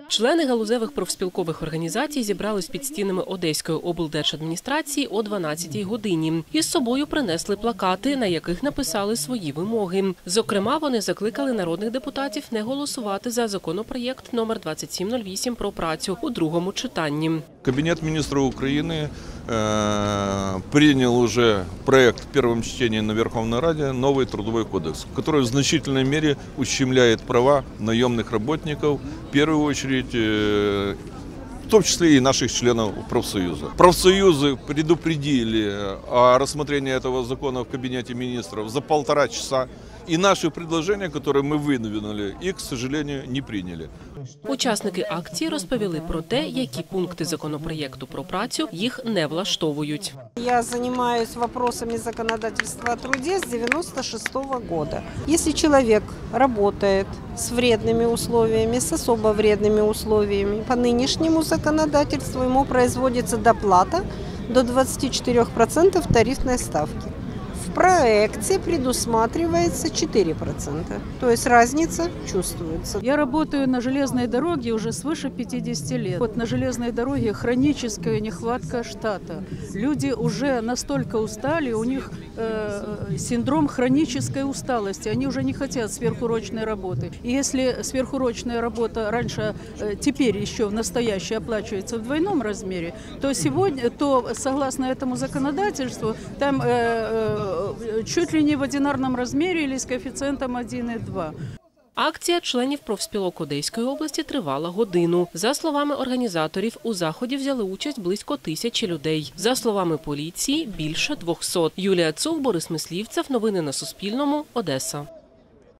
Члени галузевих профспілкових організацій зібрались під стінами Одеської облдержадміністрації о 12-й годині. Із собою принесли плакати, на яких написали свої вимоги. Зокрема, вони закликали народних депутатів не голосувати за законопроєкт номер 2708 про працю у другому читанні. Кабинет министров Украины принял уже проект в первом чтении на Верховной Раде новый трудовой кодекс, который в значительной мере ущемляет права наемных работников, в первую очередь, в том числе и наших членов профсоюза. Профсоюзы предупредили о рассмотрении этого закона в кабинете министров за 1,5 часа. И наши предложения, которые мы выдвинули, их, к сожалению, не приняли. Учасники акції розповіли про те, які пункти законопроєкту про працю їх не влаштовують. Я занимаюсь вопросами законодательства о труде с 1996 года. Если человек работает с вредными условиями, с особо вредными условиями, по нынешнему законодательству ему производится доплата до 24% тарифной ставки. В проекте предусматривается 4%, то есть разница чувствуется. Я работаю на железной дороге уже свыше 50 лет. Вот на железной дороге хроническая нехватка штата. Люди уже настолько устали, у них синдром хронической усталости. Они уже не хотят сверхурочной работы. И если сверхурочная работа раньше, теперь еще в настоящей оплачивается в двойном размере, то сегодня, согласно этому законодательству, там чуть ли не в одинарном размере или с коэффициентом 1,2. Акція членів профспілок Одеської області тривала годину. За словами організаторів, у заході взяли участь близько 1000 людей. За словами поліції, більше 200. Юлія Цух, Борис Мислівцев. Новини на Суспільному. Одеса.